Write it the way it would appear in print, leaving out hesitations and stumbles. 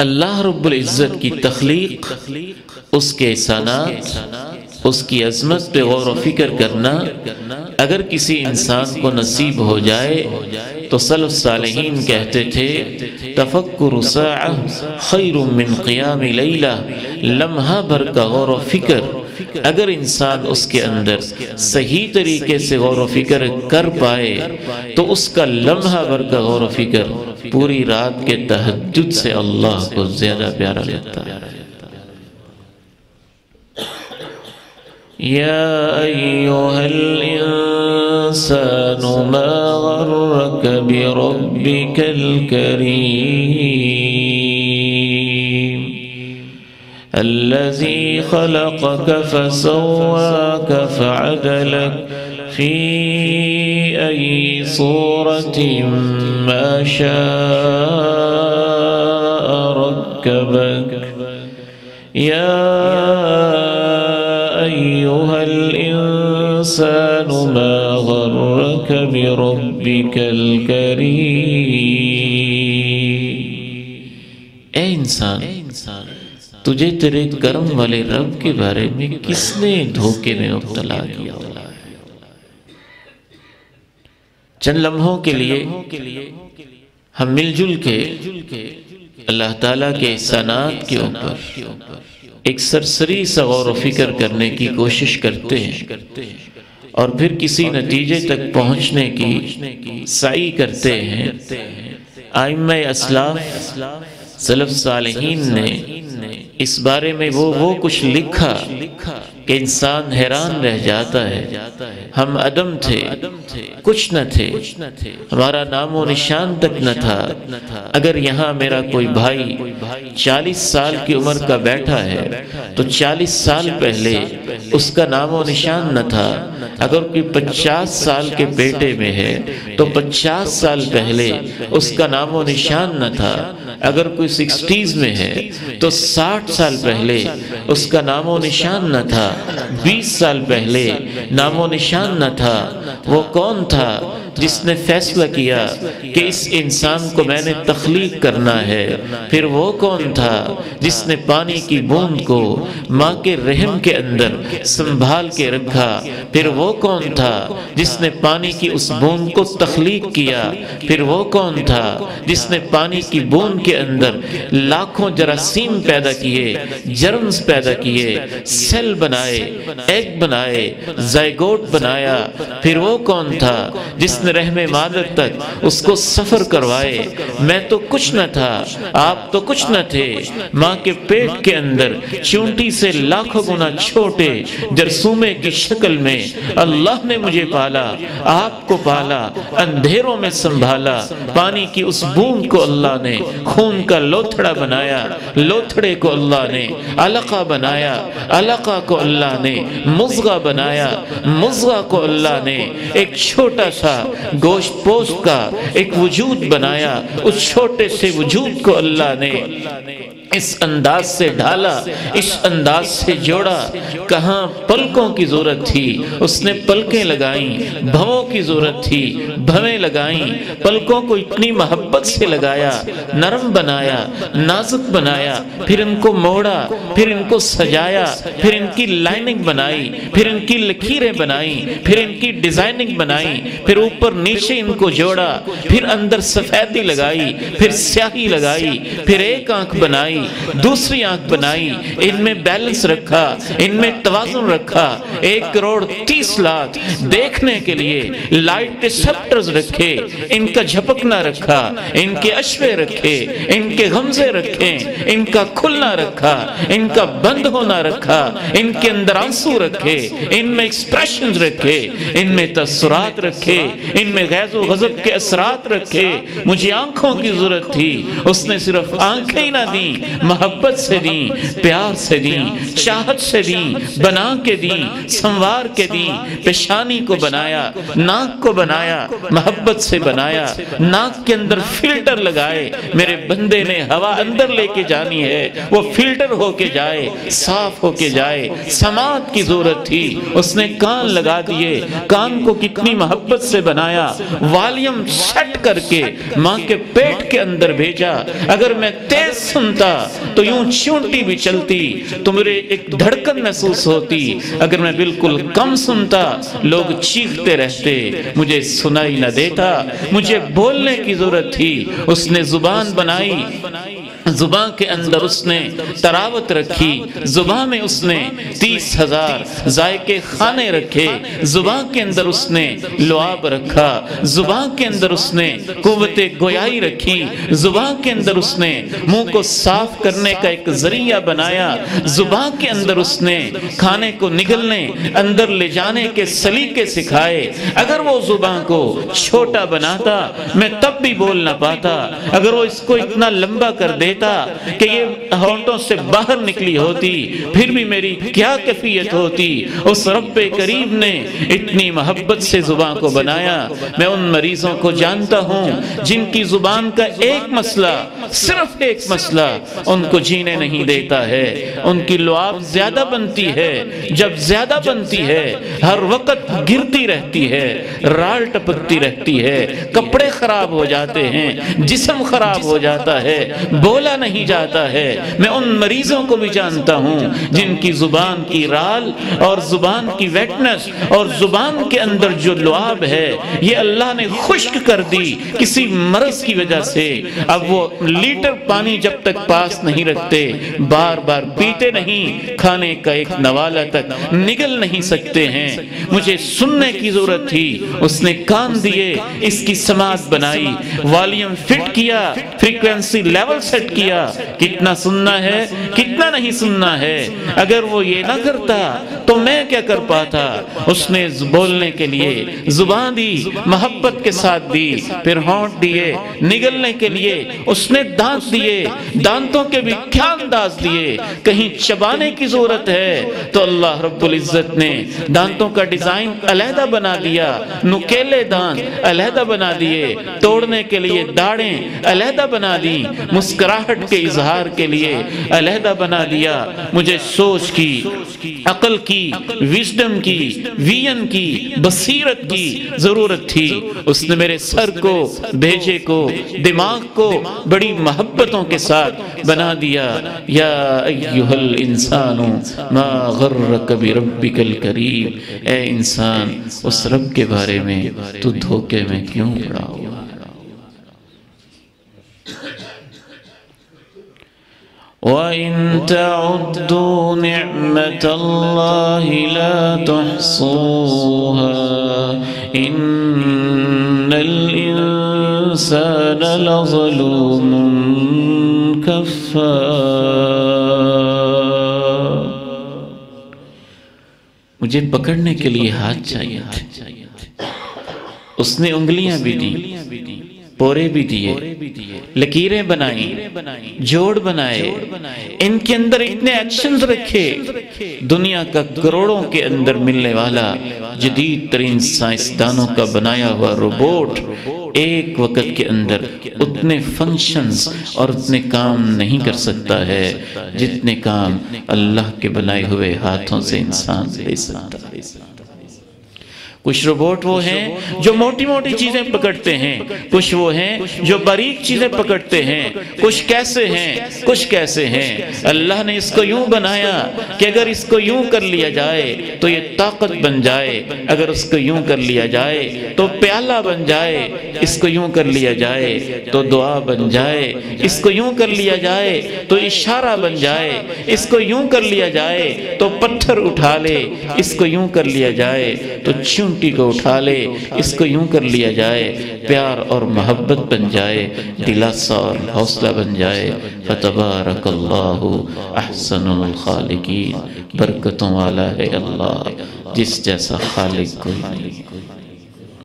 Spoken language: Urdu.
اللہ رب العزت کی تخلیق، اس کے احسانات، اس کی عظمت پہ غور و فکر کرنا اگر کسی انسان کو نصیب ہو جائے تو سلف صالحین کہتے تھے تفکر ساعہ خیر من قیام لیلہ، لمحہ بھر کا غور و فکر اگر انسان اس کے اندر صحیح طریقے سے غور و فکر کر پائے تو اس کا لمحہ بھر کا غور و فکر پوری رات کے تہجد سے اللہ کو زیادہ پیارا لگتا ہے۔ یا ایہا الانسان ما غرک بربک الکریم الذي خلقك فسواك فعدلك في أي صورة ما شاء ركبك يا أيها الإنسان ما غرك بربك الكريم۔ اے انسان، تجھے تیرے کرم والے رب کے بارے میں کس نے دھوکے میں مبتلا کیا؟ چند لمحوں کے لیے ہم مل جل کے اللہ تعالیٰ کے احسانات کے اوپر ایک سرسری سا غور و فکر کرنے کی کوشش کرتے ہیں اور پھر کسی نتیجے تک پہنچنے کی سعی کرتے ہیں۔ ائمہ اسلاف سلف صالحین نے اس بارے میں وہ کچھ لکھا کہ انسان حیران رہ جاتا ہے۔ ہم عدم تھے، کچھ نہ تھے، ہمارا نام و نشان تک نہ تھا۔ اگر یہاں میرا کوئی بھائی 40 سال کی عمر کا بیٹھا ہے تو 40 سال پہلے اس کا نام و نشان نہ تھا۔ اگر کوئی 50 سال کے بیٹے میں ہے تو 50 سال پہلے اس کا نام و نشان نہ تھا۔ اگر کوئی 60s میں ہے تو 60 سال پہلے اس کا نام و نشان نہ تھا۔ 20 سال پہلے نام و نشان نہ تھا۔ وہ کون تھا جس نے فیصلہ کیا کہ اس انسان کو میں نے تخلیق کرنا ہے؟ پھر وہ کون تھا جس نے پانی کی بوند کو ماں کے رحم کے اندر سنبھال کے رکھا؟ پھر وہ کون تھا جس نے پانی کی اس بوند کو تخلیق کیا؟ پھر وہ کون تھا جس نے پانی کی بوند کے اندر لاکھوں جراثیم پیدا کیے، جرمز پیدا کیے، سیل بنائے، ایگ بنائے، زائگوٹ بنایا؟ پھر وہ کون تھا جس نے رحم مادر تک اس کو سفر کروائے؟ میں تو کچھ نہ تھا، آپ تو کچھ نہ تھے، ماں کے پیٹ کے اندر چونٹی سے لاکھوں گنا چھوٹے جرثومے کی شکل میں اللہ نے مجھے پالا، آپ کو پالا، اندھیروں میں سنبھالا۔ پانی کی اس بوند کو اللہ نے خون کا لوتھڑا بنایا، لوتھڑے کو اللہ نے علقہ بنایا، علقہ کو اللہ نے مضغہ بنایا، مضغہ کو اللہ نے ایک چھوٹا سا گوشت پوست کا ایک وجود بنایا۔ اس چھوٹے سے وجود کو اللہ نے اس انداز سے ڈھالا، اس انداز سے جوڑا۔ کہاں پلکوں کی ضرورت تھی اس نے پلکیں لگائیں، بھووں کی ضرورت تھی بھویں لگائیں۔ پلکوں کو اتنی محبت سے لگایا، نرم بنایا، نازک بنایا، پھر ان کو موڑا، پھر ان کو سجایا، پھر ان کی لائننگ بنائی، پھر ان کی لکیریں بنائیں، پھر ان کی ڈیزائننگ بنائی، پھر اوپر نیچے ان کو جوڑا، پھر اندر سفیدی لگائی، پھر سیاہی لگائی، پھر ایک آنکھ بنائی، دوسری آنکھ بنائی، ان میں بیلنس رکھا، ان میں توازن رکھا۔ 1,30,00,000 دیکھنے کے لیے لائٹ ڈسپٹرز رکھے، ان کا جھپکنا رکھا، ان کے اشوے رکھے، ان کے غمزے رکھے، ان کا کھلنا رکھا، ان کا بند ہونا رکھا، ان کے اندر آنسو رکھے، ان میں ایکسپریشنز رکھے، ان میں تاثرات رکھے، ان میں غیظ و غضب کے اثرات رکھے۔ مجھے آنکھوں کی ضرورت تھی، اس نے صرف آنکھیں نہ دیں، محبت سے دیں، پیار سے دیں، چاہت سے دیں، بنا کے دیں، سنوار کے دیں۔ پیشانی کو بنایا، ناک کو بنایا، محبت سے بنایا، ناک کے اندر فلٹر لگائے۔ میرے بندے نے ہوا اندر لے کے جانی ہے، وہ فلٹر ہو کے جائے، صاف ہو کے جائے۔ سماعت کی ضرورت تھی، اس نے کان لگا دیے۔ کان کو کتنی محبت سے بنا بنایا، والیوم سیٹ کر کے ماں کے پیٹ کے اندر بھیجا۔ اگر میں تیز سنتا تو یوں چونٹی بھی چلتی تو میرے ایک دھڑکن محسوس ہوتی، اگر میں بالکل کم سنتا لوگ چیختے رہتے، مجھے سنائی نہ دیتا۔ مجھے بولنے کی ضرورت تھی، اس نے زبان بنائی، زبان کے اندر اس نے تراوت رکھی، زبان میں اس نے 30,000 ذائقے خانے رکھے، زبان کے اندر اس نے لعاب رکھا، زبان کے اندر اس نے قوت گویائی رکھی، زبان کے اندر اس نے منہ کو صاف کرنے کا ایک ذریعہ بنایا، زبان کے اندر اس نے کھانے کو نگلنے اندر لے جانے کے سلیقے سکھائے۔ اگر وہ زبان کو چھوٹا بناتا میں تب بھی بول نہ پاتا، اگر وہ اس کو اتنا لمبا کر دیتا کہ یہ ہونٹوں سے باہر نکلی ہوتی پھر بھی میری کیا کیفیت ہوتی۔ اس رب کریم نے اتنی محبت سے زبان کو بنایا۔ میں ان مریضوں کو جانتا ہوں جن کی زبان کا ایک مسئلہ، صرف ایک مسئلہ ان کو جینے نہیں دیتا ہے، ان کی لعاب زیادہ بنتی ہے، جب زیادہ بنتی ہے ہر وقت گرتی رہتی ہے، رال ٹپکتی رہتی ہے، کپڑے خراب ہو جاتے ہیں، جسم خراب ہو جاتا ہے، بولا نہیں جاتا ہے۔ میں ان مریضوں کو بھی جانتا ہوں جن کی زبان کی رال اور زبان کی ویٹنس اور زبان کے اندر جو لعاب ہے یہ اللہ نے خشک کر دی کسی مرض کی وجہ سے۔ اب وہ لیٹر پانی جب تک پاس نہیں رکھتے، بار بار پیتے نہیں، کھانے کا ایک نوالہ تک نگل نہیں سکتے ہیں۔ مجھے سننے کی ضرورت تھی، اس نے کان دیے، اس کی سماعت بنائی، والیوم فٹ کیا، فریکوینسی لیول سیٹ کیا، کتنا سننا ہے کتنا نہیں سننا ہے۔ اگر وہ یہ نہ کرتا تو میں کیا کر پاتا؟ اس نے بولنے کے لیے زبان دی، محبت کے ساتھ دی، پھر ہونٹ دیے، نگلنے کے لیے اس نے دانت دیے، دانتوں کے بھی کیا انداز دیے، کہیں چبانے کی ضرورت ہے تو اللہ رب العزت نے دانتوں کا ڈیزائن علیحدہ بنا دیا، نکیلے دانت علیحدہ بنا دیے، توڑنے کے لیے داڑیں علیحدہ بنا دی، مسکراہٹ کے اظہار کے لیے علیحدہ بنا دیا۔ مجھے سوچ کی، عقل کی، وژڈم کی، وین کی، بصیرت کی ضرورت تھی۔ اس نے میرے سر کو، بھیجے کو، دماغ کو بڑی محبتوں کے ساتھ بنا دیا۔ یا ایھا الانسان ما غرک بربک الکریم، اے انسان اس رب کے بارے میں تو دھوکے میں کیوں پڑا ہوا؟ وَإِن تَعُدُّوا نِعْمَةَ اللَّهِ لَا تُحْصُوهَا إِنَّ الْإِنسَانَ لَظَلُومٌ كَفَّارٌ۔ مجھے پکڑنے کے لیے ہاتھ چاہیے تھے، اس نے انگلیاں بھی دی، پورے بھی دیے، لکیریں بنائیں، جوڑ بنائے، ان کے اندر اتنے ایکشنز رکھے۔ دنیا کا کروڑوں کے اندر ملنے والا جدید ترین سائنسدانوں کا بنایا ہوا روبوٹ ایک وقت کے اندر اتنے فنکشنز اور اتنے کام نہیں کر سکتا ہے جتنے کام اللہ کے بنائے ہوئے ہاتھوں سے انسان لے سکتا ہے۔ کچھ روبوٹ وہ ہیں جو موٹی موٹی چیزیں پکڑتے ہیں، کچھ وہ ہیں جو باریک چیزیں پکڑتے ہیں، کچھ کیسے ہیں، کچھ کیسے ہیں۔ اللہ نے اس کو یوں بنایا کہ اگر اس کو یوں کر لیا جائے تو یہ طاقت بن جائے، اگر اس کو یوں کر لیا جائے تو پیالہ بن جائے، اس کو یوں کر لیا جائے تو دعا بن جائے، اس کو یوں کر لیا جائے تو اشارہ بن جائے، اس کو یوں کر لیا جائے تو پتھر اٹھا لے، اس کو یوں کر لیا جائے تو چونٹی کو اٹھا لے، اس کو یوں کر لیا جائے پیار اور محبت بن جائے، دلاسا اور حوصلہ بن جائے۔ فتبارک اللہ احسن الخالقین، برکتوں والا ہے اللہ، جس جیسا خالق کوئی نہیں۔